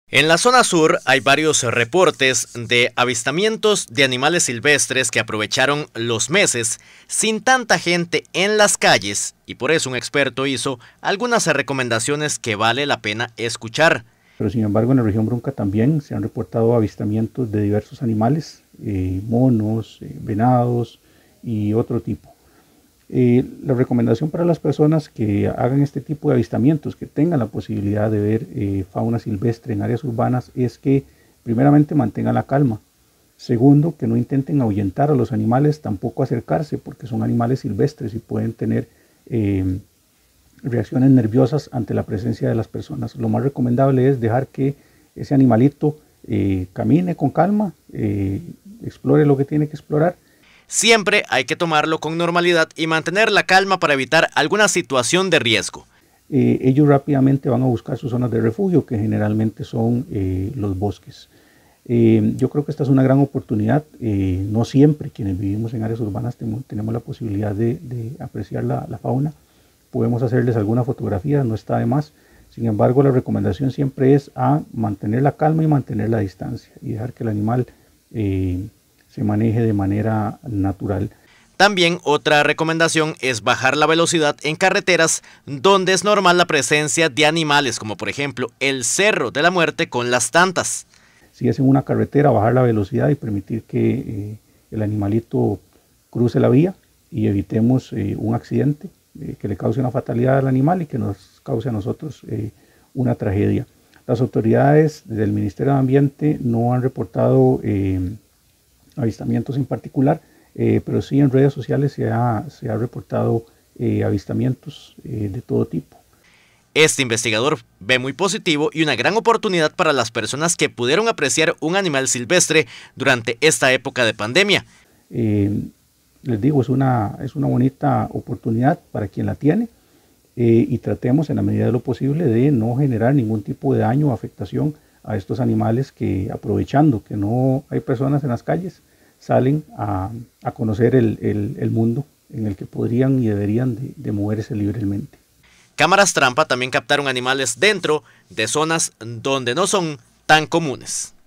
En la zona sur hay varios reportes de avistamientos de animales silvestres que aprovecharon los meses sin tanta gente en las calles y por eso un experto hizo algunas recomendaciones que vale la pena escuchar. Pero sin embargo en la región Brunca también se han reportado avistamientos de diversos animales, monos, venados y otro tipo. La recomendación para las personas que hagan este tipo de avistamientos, que tengan la posibilidad de ver fauna silvestre en áreas urbanas, es que primeramente mantengan la calma. Segundo, que no intenten ahuyentar a los animales, tampoco acercarse, porque son animales silvestres y pueden tener reacciones nerviosas ante la presencia de las personas. Lo más recomendable es dejar que ese animalito camine con calma, explore lo que tiene que explorar. Siempre hay que tomarlo con normalidad y mantener la calma para evitar alguna situación de riesgo. Ellos rápidamente van a buscar sus zonas de refugio, que generalmente son los bosques. Yo creo que esta es una gran oportunidad. No siempre quienes vivimos en áreas urbanas tenemos la posibilidad de apreciar la fauna. Podemos hacerles alguna fotografía, no está de más. Sin embargo, la recomendación siempre es a mantener la calma y mantener la distancia y dejar que el animal se maneje de manera natural. También otra recomendación es bajar la velocidad en carreteras donde es normal la presencia de animales, como por ejemplo el Cerro de la Muerte con Las Tantas. Si es en una carretera, bajar la velocidad y permitir que el animalito cruce la vía y evitemos un accidente que le cause una fatalidad al animal y que nos cause a nosotros una tragedia. Las autoridades del Ministerio de Ambiente no han reportado avistamientos en particular, pero sí en redes sociales se ha reportado avistamientos de todo tipo. Este investigador ve muy positivo y una gran oportunidad para las personas que pudieron apreciar un animal silvestre durante esta época de pandemia. Les digo, es una bonita oportunidad para quien la tiene y tratemos en la medida de lo posible de no generar ningún tipo de daño o afectación a estos animales que, aprovechando que no hay personas en las calles, salen a conocer el mundo en el que podrían y deberían de moverse libremente. Cámaras trampa también captaron animales dentro de zonas donde no son tan comunes.